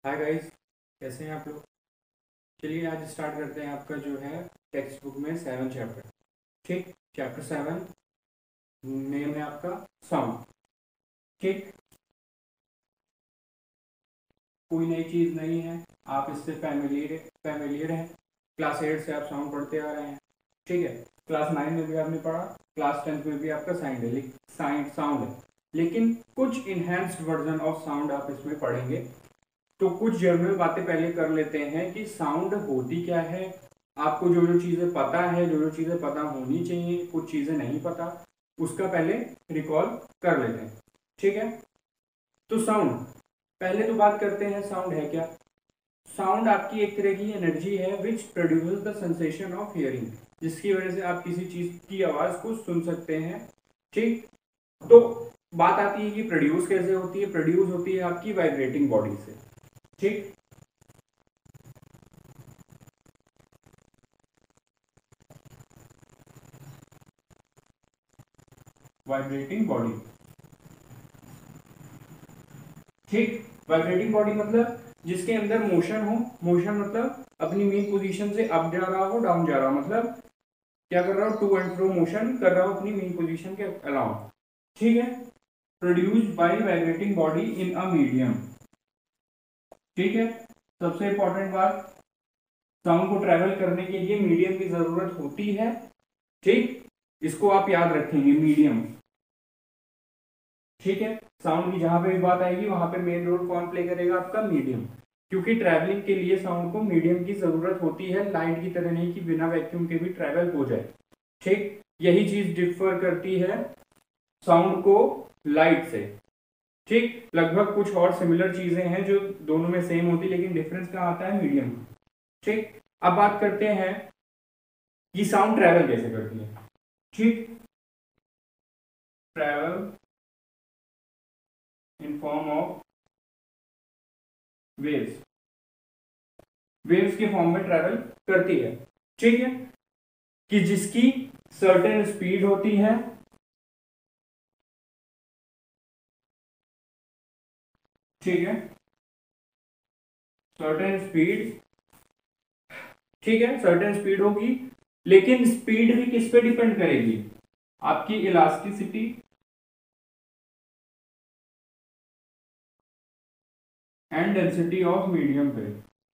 Hi guys, कैसे हैं आप लोग। चलिए आज स्टार्ट करते हैं आपका जो है टेक्स्ट बुक में 7 चैप्टर। ठीक, चैप्टर 7 नेम है आपका साउंड। ठीक, कोई नई चीज़ नहीं है, आप इससे फैमिलियर हैं। क्लास 8 से आप साउंड पढ़ते आ रहे हैं। ठीक है, क्लास 9 में भी आपने पढ़ा, क्लास 10 में भी आपका साउंड है, लेकिन कुछ इन्हेंस्ड वर्जन ऑफ साउंड आप इसमें पढ़ेंगे। तो कुछ जनरल बातें पहले कर लेते हैं कि साउंड होती क्या है। आपको जो जो चीज़ें पता है, जो जो चीज़ें पता होनी चाहिए, कुछ चीज़ें नहीं पता, उसका पहले रिकॉल कर लेते हैं। ठीक है, तो साउंड, पहले तो बात करते हैं साउंड है क्या। साउंड आपकी एक तरह की एनर्जी है which produces the sensation of hearing, जिसकी वजह से आप किसी चीज़ की आवाज़ को सुन सकते हैं। ठीक, तो बात आती है कि प्रोड्यूस कैसे होती है। प्रोड्यूस होती है आपकी वाइब्रेटिंग बॉडी से। ठीक, वाइब्रेटिंग बॉडी। ठीक, वाइब्रेटिंग बॉडी मतलब जिसके अंदर मोशन हो। मोशन मतलब अपनी मेन पोजीशन से अप जा रहा हो, डाउन जा रहा हो, मतलब क्या कर रहा हो, टू एंड फ्रो मोशन कर रहा हो अपनी मेन पोजीशन के अलाउ। ठीक है, produced by vibrating body in a medium. ठीक है, सबसे इंपॉर्टेंट बात, साउंड को ट्रेवल करने के लिए मीडियम की जरूरत होती है। ठीक, इसको आप याद रखेंगे, मीडियम। ठीक है, साउंड की जहां पे भी बात आएगी वहां पे मेन रोल कौन प्ले करेगा, आपका मीडियम। क्योंकि ट्रैवलिंग के लिए साउंड को मीडियम की जरूरत होती है, लाइट की तरह नहीं कि बिना वैक्यूम के भी ट्रैवल हो जाए। ठीक, यही चीज डिफर करती है साउंड को लाइट से। ठीक, लगभग कुछ और सिमिलर चीजें हैं जो दोनों में सेम होती, लेकिन डिफरेंस कहाँ आता है, मीडियम। ठीक, अब बात करते हैं कि साउंड ट्रैवल कैसे करती है। ठीक, travel in form of waves, waves के फॉर्म में ट्रैवल करती है। ठीक है, कि जिसकी सर्टेन स्पीड होती है। ठीक है, सर्टेन स्पीड। ठीक है, सर्टेन स्पीड होगी, लेकिन स्पीड भी किस पे डिपेंड करेगी, आपकी elasticity and density of medium पे।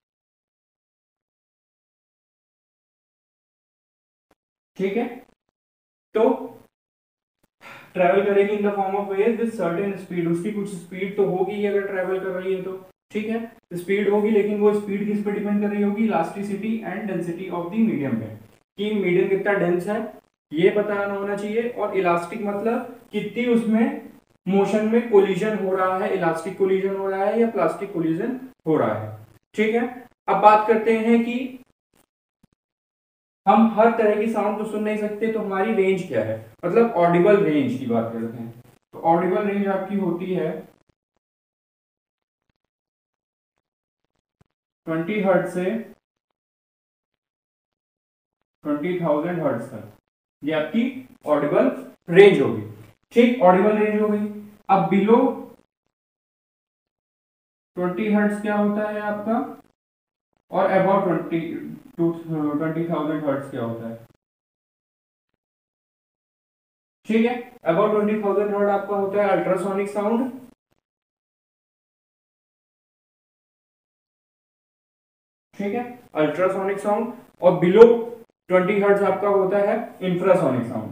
ठीक है, तो ट्रेवल करेगी in the form of wave with certain speed, उसकी कुछ स्पीड तो होगी ही अगर ट्रेवल कर रही है तो। ठीक है, स्पीड होगी, लेकिन वो स्पीड किस पे डिपेंड कर रही होगी, elasticity and density of the medium पे, कि मीडियम कितना डेंस है ये पता होना चाहिए, और इलास्टिक मतलब कितनी उसमें मोशन में कोलिजन हो रहा है, इलास्टिक कोलिजन हो रहा है या प्लास्टिक कोलिजन हो रहा है। ठीक है, अब बात करते हैं कि हम हर तरह की साउंड तो सुन नहीं सकते, तो हमारी रेंज क्या है, मतलब ऑडिबल रेंज की बात करते हैं। तो ऑडिबल रेंज आपकी होती है 20 हर्ट्ज से 20,000 हर्ट्ज तक, ये आपकी ऑडिबल रेंज होगी। ठीक, ऑडिबल रेंज हो गई। अब बिलो 20 हर्ट्ज क्या होता है आपका, और अबाउट 20,000 हर्ट्ज क्या होता है। ठीक है, अबाउट 20,000 हर्ट्ज आपका होता है अल्ट्रासोनिक साउंड। ठीक है, अल्ट्रासोनिक साउंड, और बिलो 20 हर्ट्ज आपका होता है इंफ्रासोनिक साउंड।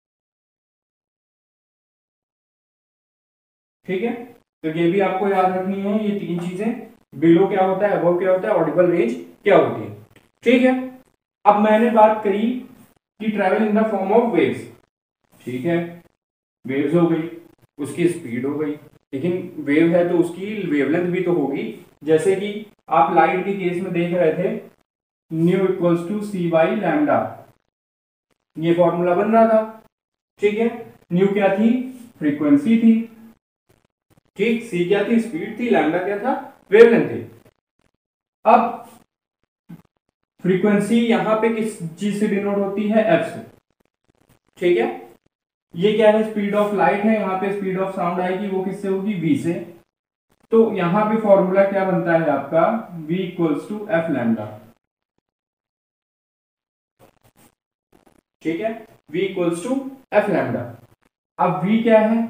ठीक है, तो ये भी आपको याद रखनी है, ये तीन चीजें, बिलो क्या होता है, अबव क्या होता है, ऑडिबल रेंज क्या होती है। ठीक है, अब मैंने बात करी कि travel in the form of waves. ठीक है, वेव्स हो गई, उसकी स्पीड हो गई, लेकिन वेव है तो उसकी वेवलेंथ भी तो होगी। जैसे कि आप लाइट के केस में देख रहे थे, nu equals to c by lambda, ये फॉर्मूला बन रहा था। ठीक है, न्यू क्या थी, फ्रीक्वेंसी थी। ठीक, सी क्या थी, स्पीड थी, लैम्डा क्या था, वेवलेंथ थी। अब फ्रीक्वेंसी यहां पे किस चीज से डिनोट होती है, एफ से। ठीक है, ये क्या है, स्पीड ऑफ लाइट है, यहाँ पे स्पीड ऑफ साउंड आएगी, वो किससे होगी, वी से। तो यहां पे फॉर्मूला क्या बनता है आपका, v equals to f lambda. ठीक है, v equals to f lambda. अब v क्या है,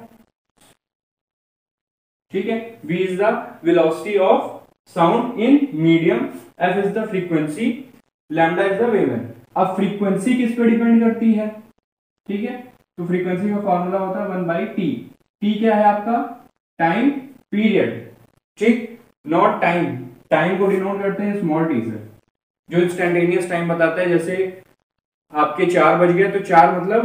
ठीक है, v is the velocity of sound in medium, f is the frequency, lambda is the wavelength. अब फ्रीक्वेंसी किस पे डिपेंड करती है, ठीक है, तो फ्रीक्वेंसी का फॉर्मूला होता है 1/t। t क्या है आपका, टाइम पीरियड, ठीक, नॉट टाइम, टाइम को डिनोट करते हैं स्मॉल टी से, जो इंस्टेंटेनियस टाइम बताता है। जैसे आपके 4 बज गए तो 4 मतलब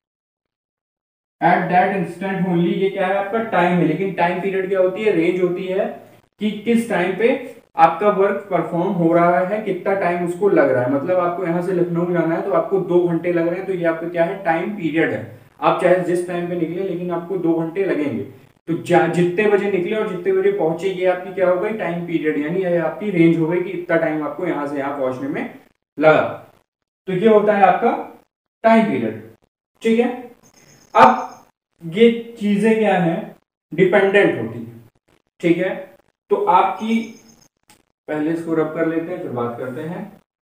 एट दैट इंस्टेंट ओनली, ये क्या है आपका टाइम है। लेकिन टाइम पीरियड क्या होती है, रेंज होती है कि किस टाइम पे आपका वर्क परफॉर्म हो रहा है, कितना टाइम उसको लग रहा है। मतलब आपको यहां से लखनऊ जाना है तो आपको 2 घंटे लग रहे हैं, तो ये आपका क्या है, टाइम पीरियड है। आप चाहे जिस टाइम पे निकले लेकिन आपको 2 घंटे लगेंगे। तो जितने बजे निकले और जितने बजे पहुंचे, ये आपकी क्या हो गई, टाइम पीरियड, यानी ये आपकी रेंज हो गई कि इतना टाइम आपको यहां से यहां पहुंचने में लगा। तो ये होता है आपका टाइम पीरियड, ठीक है। अब ये चीजें क्या है, डिपेंडेंट होती है, ठीक है। तो आपकी, पहले इसको रब कर लेते हैं फिर बात करते हैं।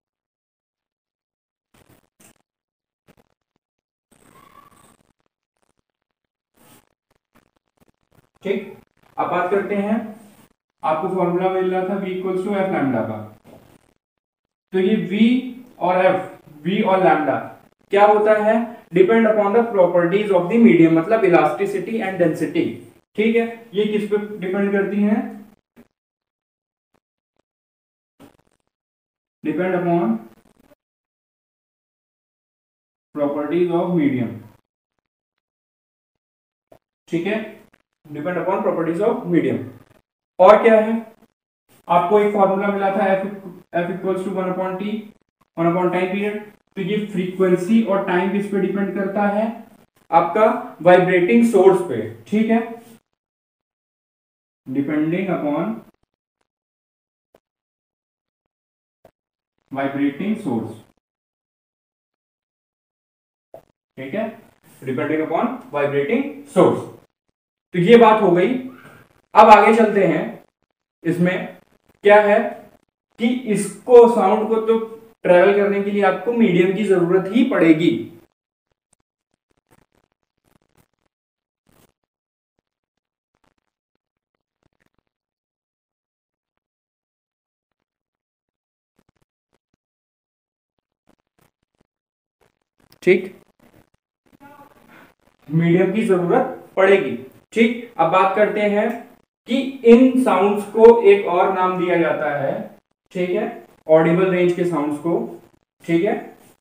ठीक, अब बात करते हैं, आपको फॉर्मूला मिल रहा था v equals to f lambda का। तो ये v और f, v और लैम्डा क्या होता है, depend upon the properties of the medium, मतलब इलास्टिसिटी एंड डेंसिटी। ठीक है, ये किस पे डिपेंड करती हैं, depend upon properties of medium, ठीक है, depend upon properties of medium. और क्या है, आपको एक फॉर्मूला मिला था f equals to 1/t, 1 time period. तो ये फ्रीक्वेंसी और टाइम किस पे डिपेंड करता है, आपका वाइब्रेटिंग सोर्स पे, ठीक है, डिपेंडिंग अपॉन वाइब्रेटिंग सोर्स, ठीक है, डिपेंडिंग अपॉन वाइब्रेटिंग सोर्स। तो ये बात हो गई। अब आगे चलते हैं, इसमें क्या है कि इसको साउंड को तो ट्रेवल करने के लिए आपको मीडियम की जरूरत ही पड़ेगी। ठीक, मीडियम की जरूरत पड़ेगी। ठीक, अब बात करते हैं कि इन साउंड्स को एक और नाम दिया जाता है, ठीक है, ऑडिबल रेंज के साउंड्स को, ठीक है।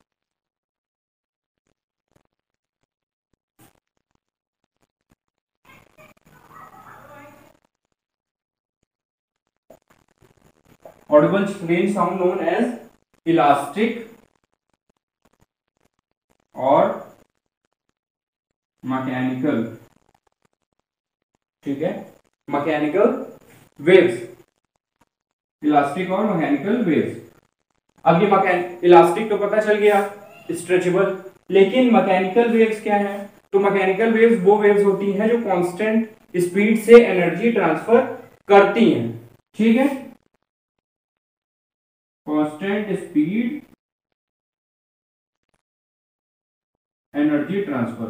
Audible range sound known as elastic और मैकेनिकल, ठीक है, मैकेनिकल वेव्स, इलास्टिक और मैकेनिकल वेव्स। अब ये इलास्टिक तो पता चल गया, स्ट्रेचेबल, लेकिन मैकेनिकल वेव्स क्या है, तो मैकेनिकल वेव्स वो वेव्स होती हैं जो कांस्टेंट स्पीड से एनर्जी ट्रांसफर करती हैं, ठीक है, कांस्टेंट स्पीड एनर्जी ट्रांसफर,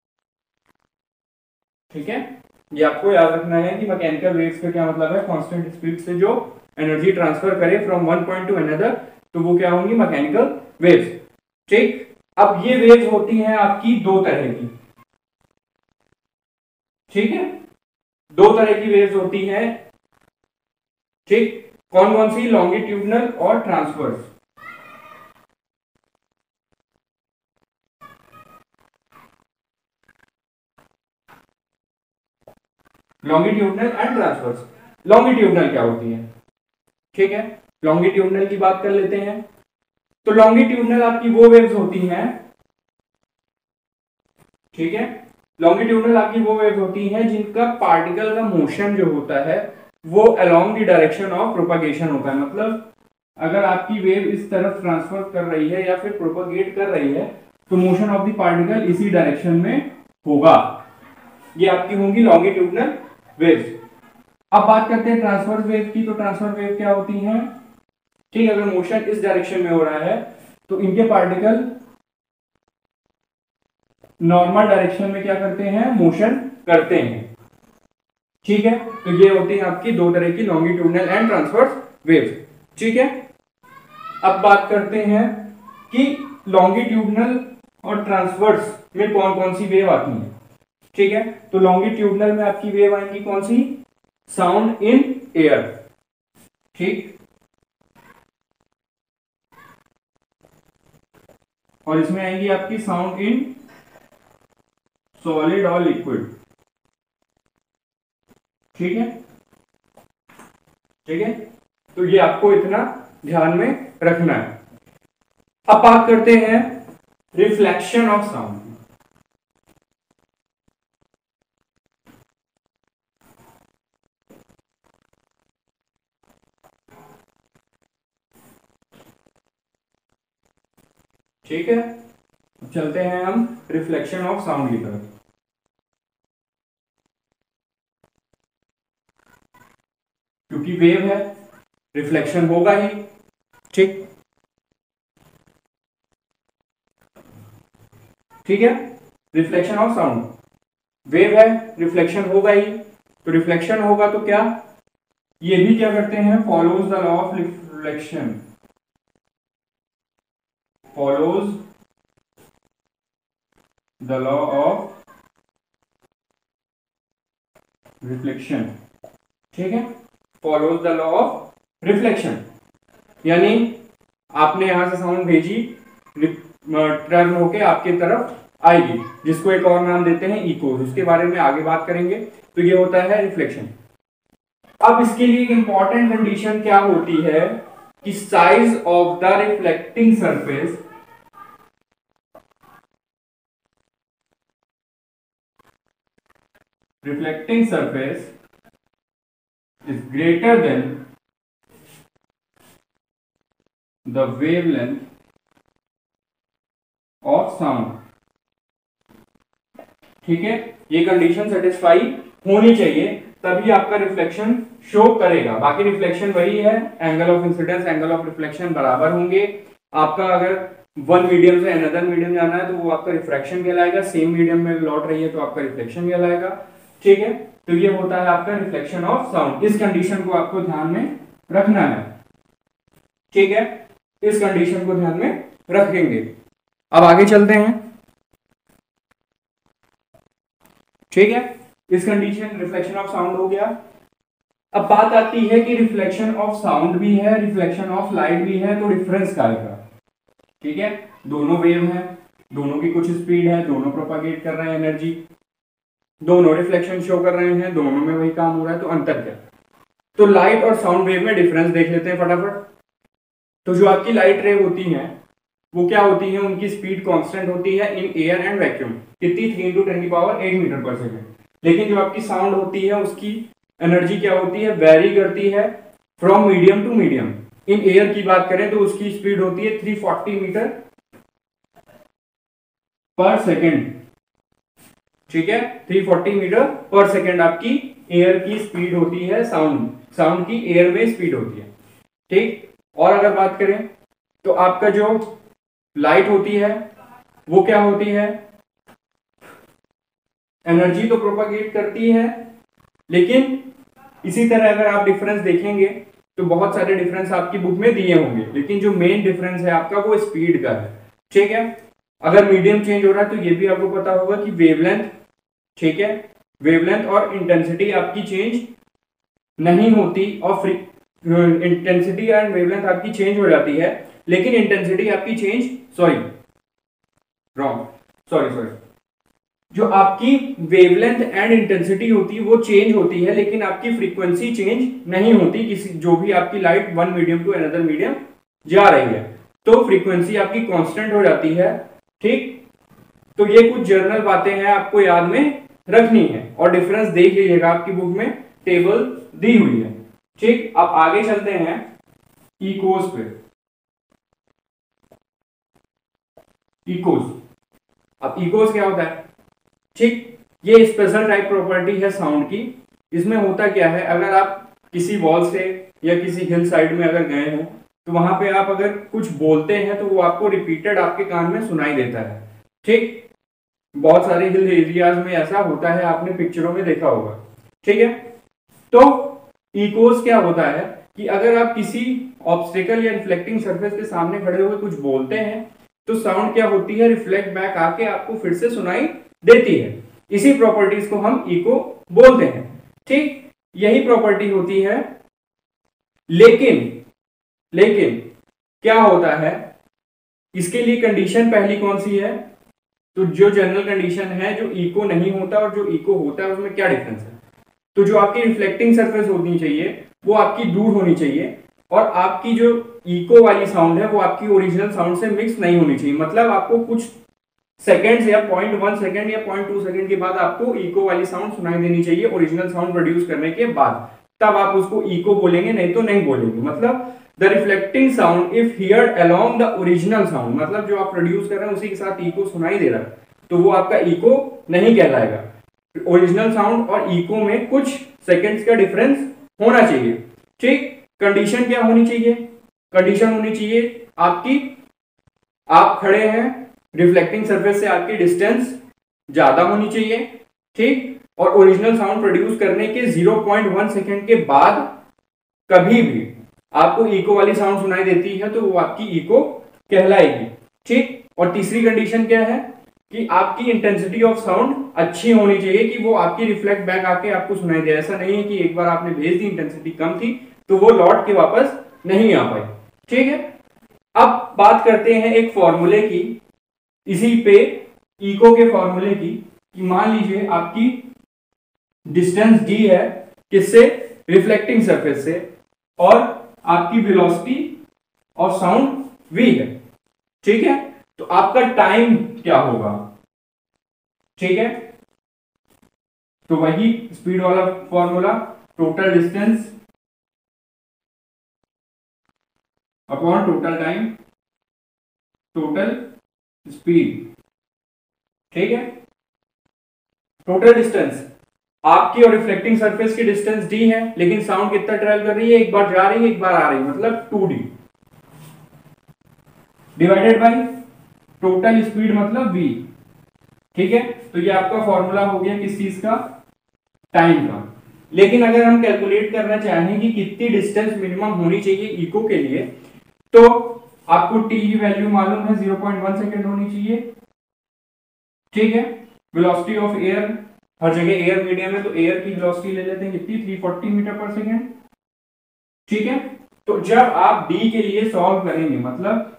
ठीक है। ये आपको याद रखना है कि मैकेनिकल वेव्स का क्या मतलब है, कांस्टेंट स्पीड से जो एनर्जी ट्रांसफर करे from one point to another, तो वो क्या होंगी, मैकेनिकल वेव्स। ठीक, अब ये वेव्स होती हैं आपकी 2 तरह की, ठीक है, 2 तरह की वेव्स होती हैं, ठीक, कौन कौन सी, लॉन्गिट्यूडनल और transverse. Longitudinal and transverse. Longitudinal क्या होती है, ठीक है, लॉन्गिट्यूडनल की बात कर लेते हैं। तो लॉन्गिट्यूडनल आपकी वो वेव्स होती हैं, ठीक है, लॉन्गिट्यूडनल आपकी वो वेव्स होती हैं जिनका पार्टिकल का मोशन जो होता है वो along the direction of propagation होता है। मतलब अगर आपकी वेव इस तरफ ट्रांसफर कर रही है या फिर प्रोपगेट कर रही है, तो मोशन ऑफ द पार्टिकल इसी डायरेक्शन में होगा। ये आपकी होंगी लॉन्गिट्यूडनल वेव्स, अब बात करते हैं ट्रांसवर्स वेव की। तो ट्रांसवर्स वेव क्या होती हैं? ठीक है, अगर मोशन इस डायरेक्शन में हो रहा है तो इनके पार्टिकल नॉर्मल डायरेक्शन में क्या करते हैं? मोशन करते हैं। ठीक है, तो ये होती है आपकी दो तरह की लॉन्गिट्यूडनल एंड ट्रांसवर्स वेव। ठीक है, अब बात करते हैं कि लॉन्गिट्यूडनल और ट्रांसवर्स में कौन कौन सी वेव आती है। ठीक है, तो लॉन्गिट्यूडनल में आपकी वेव आएंगी कौन सी? Sound in air. ठीक, और इसमें आएंगी आपकी साउंड इन सॉलिड और लिक्विड। ठीक है, ठीक है, तो ये आपको इतना ध्यान में रखना है। अब बात करते हैं रिफ्लेक्शन ऑफ साउंड। ठीक है, चलते हैं हम रिफ्लेक्शन ऑफ साउंड की तरफ। क्योंकि वेव है, रिफ्लेक्शन होगा ही। ठीक, ठीक है, रिफ्लेक्शन ऑफ साउंड, वेव है, रिफ्लेक्शन होगा ही। तो रिफ्लेक्शन होगा तो क्या, ये भी क्या करते हैं? Follows the law of reflection, follows the law of reflection. ठीक है, follows the law of reflection, यानी आपने यहां से साउंड भेजी, टर्न होके आपके तरफ आएगी, जिसको एक और नाम देते हैं इको। उसके बारे में आगे बात करेंगे। तो ये होता है रिफ्लेक्शन। अब इसके लिए एक इंपॉर्टेंट कंडीशन क्या होती है कि size of the reflecting surface is greater than the wavelength of sound। ठीक है, ये कंडीशन सेटिस्फाई होनी चाहिए, तभी आपका रिफ्लेक्शन शो करेगा। बाकी रिफ्लेक्शन वही है, angle of incidence, angle of reflection बराबर होंगे। आपका अगर वन मीडियम से अनदर मीडियम जाना है तो वो आपका रिफ्रैक्शन कहलाएगा, सेम मीडियम में लौट रही है तो आपका रिफ्लेक्शन कहलाएगा। ठीक है, तो ये होता है आपका रिफ्लेक्शन ऑफ साउंड। इस कंडीशन को आपको ध्यान में रखना है। ठीक है, इस कंडीशन को ध्यान में रखेंगे। अब आगे चलते हैं। ठीक है, इस कंडीशन रिफ्लेक्शन ऑफ साउंड हो गया। अब बात आती है कि रिफ्लेक्शन ऑफ साउंड भी है, रिफ्लेक्शन ऑफ लाइट भी है, तो डिफरेंस क्या है? ठीक है, दोनों वेव है, दोनों की कुछ स्पीड है, दोनों प्रोपागेट कर रहे हैं एनर्जी, दोनों रिफ्लेक्शन शो कर रहे हैं, दोनों में वही काम हो रहा है, तो अंतर क्या? तो लाइट और साउंड वेव में डिफरेंस देख लेते हैं फटाफट। तो जो आपकी लाइट रे होती है वो क्या होती है? उनकी स्पीड कांस्टेंट होती है इन एयर एंड वैक्यूम, कितनी? 3 × 10⁸ मीटर पर सेकेंड। लेकिन जो आपकी साउंड होती है उसकी एनर्जी क्या होती है? वेरी करती है from medium to medium. In air की बात करें तो उसकी स्पीड होती है 340 मीटर पर सेकेंड। ठीक है, 340 मीटर पर सेकेंड आपकी एयर की स्पीड होती है, साउंड की एयर में स्पीड होती है। ठीक, और अगर बात करें तो आपका जो लाइट होती है वो क्या होती है? एनर्जी तो प्रोपागेट करती है, लेकिन इसी तरह अगर आप डिफरेंस देखेंगे तो बहुत सारे डिफरेंस आपकी बुक में दिए होंगे, लेकिन जो मेन डिफरेंस है आपका वो स्पीड का है। ठीक है, अगर मीडियम चेंज हो रहा है तो ये भी आपको पता होगा कि वेवलेंथ, ठीक है, वेवलेंथ और इंटेंसिटी आपकी चेंज नहीं होती, और इंटेंसिटी एंड वेवलेंथ आपकी चेंज हो जाती है, लेकिन इंटेंसिटी आपकी चेंज सॉरी जो आपकी वेवलेंथ एंड इंटेंसिटी होती है वो चेंज होती है, लेकिन आपकी फ्रीक्वेंसी चेंज नहीं होती। किसी जो भी आपकी light one medium to another medium जा रही है तो फ्रीक्वेंसी आपकी कांस्टेंट हो जाती है। ठीक, तो ये कुछ जनरल बातें हैं आपको याद में रखनी है, और डिफरेंस देख लीजिएगा, आपकी बुक में टेबल दी हुई है। ठीक, अब आगे चलते हैं इकोस पे। इकोस, अब इकोस क्या होता है? ठीक, ये स्पेशल टाइप प्रॉपर्टी है साउंड की इसमें होता क्या है, अगर आप किसी वॉल से या किसी हिल साइड में अगर गए हो तो वहां पे आप अगर कुछ बोलते हैं तो वो आपको रिपीटेड आपके कान में सुनाई देता है। ठीक, बहुत सारे हिल एरियाज में ऐसा होता है, आपने पिक्चरों में देखा होगा। ठीक है, तो इकोस क्या होता है कि अगर आप किसी ऑब्स्टेकल या रिफ्लेक्टिंग सरफेस के सामने खड़े हुए कुछ बोलते हैं तो साउंड क्या होती है, रिफ्लेक्ट बैक आके आपको फिर से सुनाई देती है। इसी प्रॉपर्टीज को हम इको बोलते हैं। ठीक, यही प्रॉपर्टी होती है। लेकिन क्या होता है, इसके लिए कंडीशन पहली कौन सी है, तो जो जनरल कंडीशन है, जो इको नहीं होता और जो इको होता है उसमें क्या डिफरेंस है। तो जो आपकी रिफ्लेक्टिंग सरफेस होनी चाहिए वो आपकी दूर होनी चाहिए, और आपकी जो इको वाली साउंड है वो आपकी ओरिजिनल साउंड से मिक्स नहीं होनी चाहिए। मतलब आपको कुछ सेकंड्स या 0.1 सेकंड या 0.2 सेकंड के बाद आपको इको वाली साउंड सुनाई देनी चाहिए ओरिजिनल साउंड प्रोड्यूस करने के बाद, तब आप उसको इको बोलेंगे, नहीं तो नहीं बोलेंगे। मतलब the reflecting sound if heard along the original sound, मतलब जो आप प्रोड्यूस कर रहे हैं उसी के साथ इको सुनाई दे रहा है तो वो आपका इको नहीं कहलाएगा। ओरिजिनल साउंड और इको में कुछ सेकंड्स का डिफरेंस होना चाहिए। ठीक, कंडीशन क्या होनी चाहिए, कंडीशन होनी चाहिए आपकी, आप खड़े हैं, रिफ्लेक्टिंग सरफेस से आपकी डिस्टेंस ज्यादा होनी चाहिए। ठीक, और ओरिजिनल साउंड प्रोड्यूस करने के 0.1 सेकंड के बाद कभी भी आपको इको वाली साउंड सुनाई देती है तो वो आपकी इको कहलाएगी। ठीक, और तीसरी कंडीशन क्या है कि आपकी इंटेंसिटी ऑफ साउंड अच्छी होनी चाहिए कि वो आपकी रिफ्लेक्ट बैक आके आपको सुनाई दे। ऐसा नहीं है कि एक बार आपने भेज दी, इंटेंसिटी कम थी तो वो लौट के वापस नहीं आ पाई। ठीक है, अब बात करते हैं एक फॉर्मूले की, इसी पे इको के फॉर्मूले की, कि मान लीजिए आपकी डिस्टेंस डी है, किससे, रिफ्लेक्टिंग सरफेस से, और आपकी वेलोसिटी और साउंड वी है। ठीक है, तो आपका टाइम क्या होगा। ठीक है, तो वही स्पीड वाला formula, total distance upon total time, total speed. ठीक है, टोटल डिस्टेंस आपकी और रिफ्लेक्टिंग सरफेस की डिस्टेंस डी है, लेकिन साउंड कितना ट्रेवल कर रही है, एक बार जा रही है एक बार आ रही है, मतलब 2d divided by total speed मतलब v। ठीक है, तो ये आपका फॉर्मूला हो गया किस चीज का, टाइम का। लेकिन अगर हम कैलकुलेट करना चाहें कि कितनी डिस्टेंस मिनिमम होनी चाहिए इको के लिए, तो आपको t की वैल्यू मालूम है 0.1 सेकंड होनी चाहिए। ठीक है, वेलोसिटी ऑफ एयर, हर जगह एयर मीडियम है तो एयर की वेलोसिटी ले लेते हैं कितनी, 340 मीटर पर सेकंड। ठीक है, तो जब आप d के लिए सॉल्व करेंगे, मतलब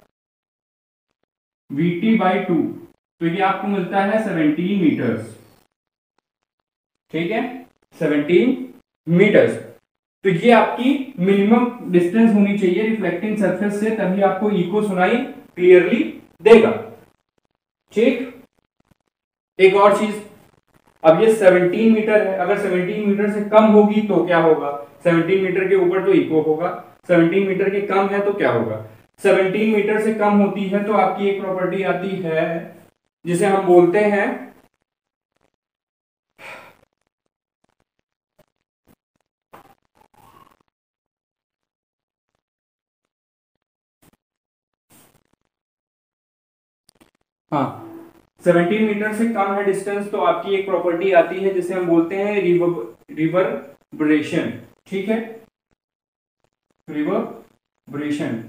vt बाई 2, तो ये आपको मिलता है 17 मीटर्स। ठीक है, 17 मीटर्स। तो ये आपकी मिनिमम डिस्टेंस होनी चाहिए रिफ्लेक्टिंग सरफेस से, तभी आपको इको सुनाई क्लियरली देगा। ठीक, एक और चीज, अब ये 17 मीटर है, अगर 17 मीटर से कम होगी तो क्या होगा, 17 मीटर के ऊपर तो इको होगा, 17 मीटर के कम है तो क्या होगा, 17 मीटर से कम होती है तो आपकी एक प्रॉपर्टी आती है जिसे हम बोलते हैं हाँ 17 मीटर से कम है डिस्टेंस तो आपकी एक प्रॉपर्टी आती है जिसे हम बोलते हैं रिवर्बरेशन। ठीक है, रिवर्बरेशन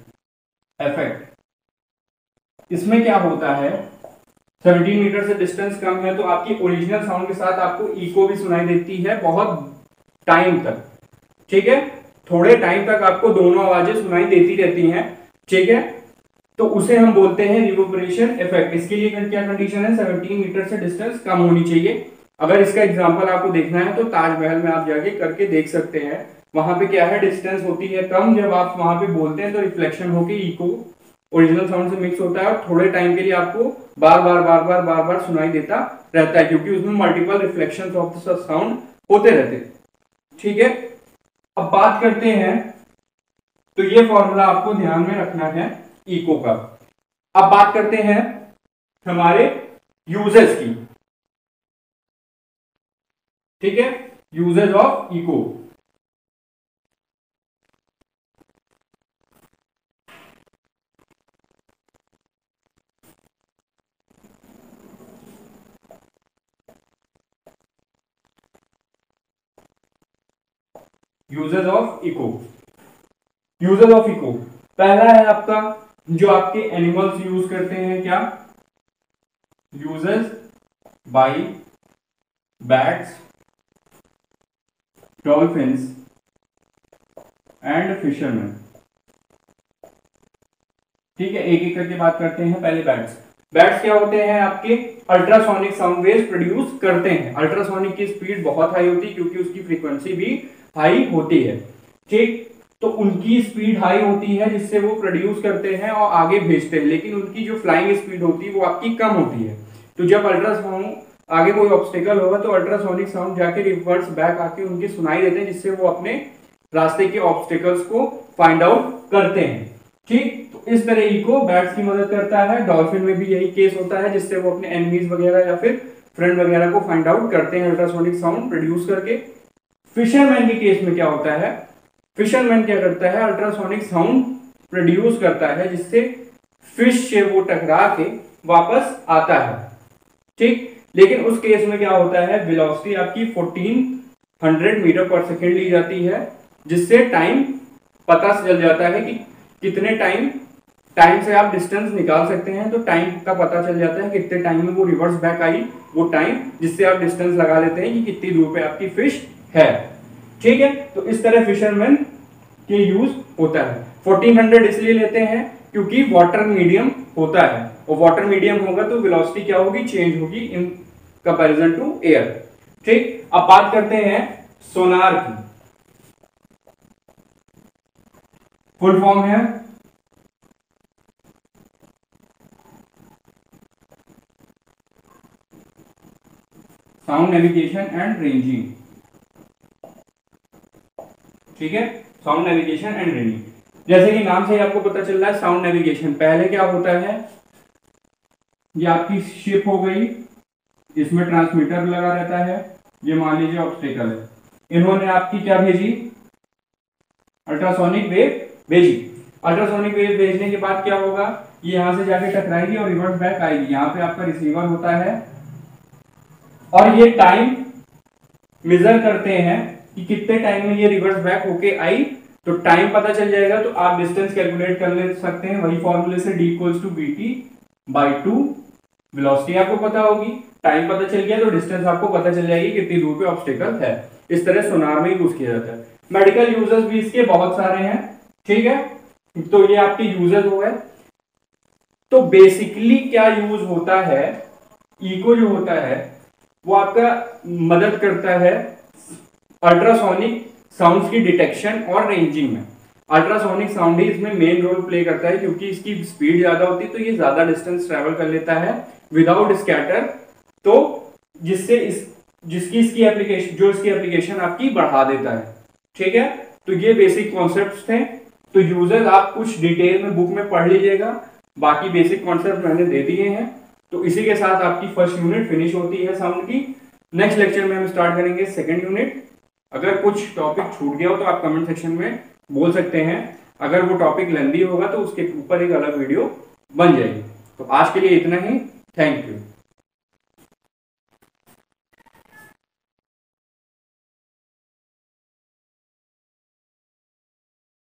इफेक्ट। इसमें क्या होता है, 17 मीटर से डिस्टेंस कम है तो आपकी ओरिजिनल साउंड के साथ आपको इको भी सुनाई देती है बहुत टाइम तक। ठीक है, थोड़े टाइम तक आपको दोनों आवाजें सुनाई देती रहती हैं। ठीक है, तो उसे हम बोलते हैं रिवर्बरेशन इफेक्ट। इसके लिए क्या कंडीशन है, 17 मीटर से डिस्टेंस कम होनी चाहिए। अगर इसका एग्जांपल आपको देखना है तो ताजमहल में आप जाके करके देख सकते हैं, वहां पे क्या है, डिस्टेंस होती है कम, जब आप वहां पे बोलते हैं तो रिफ्लेक्शन होके इको ओरिजिनल साउंड से मिक्स होता है और थोड़े टाइम के लिए आपको बार बार सुनाई देता रहता है, क्योंकि उसमें multiple reflection of the sound होते रहते हैं। ठीक है, अब बात करते हैं, तो ये फॉर्मूला आपको ध्यान में रखना है इको का। अब बात करते हैं हमारे यूजेस की। ठीक है, uses of echo. Uses of echo. Uses of echo पहला है आपका जो आपके एनिमल्स यूज करते हैं, क्या? Uses by bats, dolphins and fisherman. ठीक है, एक एक करके बात करते हैं। पहले बैट्स। बैट्स क्या होते हैं? आपके अल्ट्रासोनिक साउंड वेव्स प्रोड्यूस करते हैं। अल्ट्रासोनिक की स्पीड बहुत हाई होती है क्योंकि उसकी फ्रीक्वेंसी भी हाई होती है। ठीक, तो उनकी स्पीड हाई होती है जिससे वो प्रोड्यूस करते हैं और आगे भेजते हैं, लेकिन उनकी जो फ्लाइंग स्पीड होती है वो आपकी कम होती है। तो जब अल्ट्रासाउंड आगे कोई ऑब्स्टेकल होगा तो अल्ट्रासोनिक साउंड जाके रिवर्स बैक आके उनके सुनाई देते हैं, जिससे वो अपने रास्ते के ऑब्स्टेकल्स को फाइंड आउट करते हैं। ठीक, तो इस तरह इको बैट्स की मदद करता है। डॉल्फिन में भी यही केस होता है, जिससे वो अपने एनिमीज वगैरह या फिर फ्रेंड वगैरह को फाइंड आउट करते हैं अल्ट्रासोनिक साउंड प्रोड्यूस करके। फिशरमैन के केस में क्या होता है? फिशरमैन क्या करता है? अल्ट्रासोनिक साउंड प्रोड्यूस करता है जिससे फिश से वो टकरा के वापस आता है। ठीक, लेकिन उस केस में क्या होता है? वेलोसिटी आपकी 1400 मीटर पर सेकेंड ली जाती है, जिससे टाइम पता चल जाता है कि कितने टाइम से आप डिस्टेंस निकाल सकते हैं। तो टाइम का पता चल जाता है कितने टाइम में वो रिवर्स बैक आई, वो टाइम, जिससे आप डिस्टेंस लगा लेते हैं कि कितनी दूर पे आपकी फिश है। ठीक है, तो इस तरह फिशरमैन के यूज होता है। 1400 इसलिए लेते हैं क्योंकि वाटर मीडियम होता है, और वाटर मीडियम होगा तो वेलोसिटी क्या होगी? चेंज होगी इन कंपैरिजन टू एयर। ठीक, अब बात करते हैं सोनार की। फुल फॉर्म है साउंड नेविगेशन एंड रेंजिंग। ठीक है, साउंड नेविगेशन एंड रेंजिंग। जैसे कि नाम से ही आपको पता चल रहा है साउंड नेविगेशन, पहले क्या होता है? ये आपकी शिप हो गई, इसमें ट्रांसमीटर लगा रहता है, ये मान लीजिए ऑब्स्टेकल है, इन्होंने आपकी क्या भेजी? अल्ट्रासोनिक वेव भेजी। अल्ट्रासोनिक वेव भेजने के बाद क्या होगा? ये यहां से जाके टकराएगी और रिवर्स बैक आएगी। यहाँ पे आपका रिसीवर होता है और ये टाइम मेजर करते हैं कि कितने टाइम में ये रिवर्स बैक होके आई। तो टाइम पता चल जाएगा तो आप डिस्टेंस कैलकुलेट कर ले सकते हैं वही फॉर्मूले से, d=bt/2। वेलोसिटी आपको पता होगी, टाइम पता चल गया तो डिस्टेंस आपको पता चल जाएगी कितनी दूर पे ऑब्स्टेकल है। इस तरह सोनार में यूज किया जाता है। मेडिकल यूजर्स भी इसके बहुत सारे हैं। ठीक है, तो ये आपके यूजर्स हो गए। तो बेसिकली क्या यूज होता है? इको जो होता है वो आपका मदद करता है अल्ट्रासोनिक साउंड्स की डिटेक्शन और रेंजिंग में। अल्ट्रासोनिक साउंड ही इसमें मेन रोल प्ले करता है क्योंकि इसकी स्पीड ज्यादा होती है, तो ये ज्यादा डिस्टेंस ट्रेवल कर लेता है विदाउट स्कैटर, तो जिससे जिसकी इसकी एप्लीकेशन आपकी बढ़ा देता है। ठीक है, तो ये बेसिक कॉन्सेप्ट्स थे। तो यूजर्स आप कुछ डिटेल में बुक में पढ़ लीजिएगा, बाकी बेसिक कॉन्सेप्ट मैंने दे दिए हैं। तो इसी के साथ आपकी फर्स्ट यूनिट फिनिश होती है साउंड की। नेक्स्ट लेक्चर में हम स्टार्ट करेंगे सेकंड यूनिट। अगर कुछ टॉपिक छूट गया हो तो आप कमेंट सेक्शन में बोल सकते हैं। अगर वो टॉपिक लेंदी होगा तो उसके ऊपर एक अलग वीडियो बन जाएगी। तो आज के लिए इतना ही। Thank you.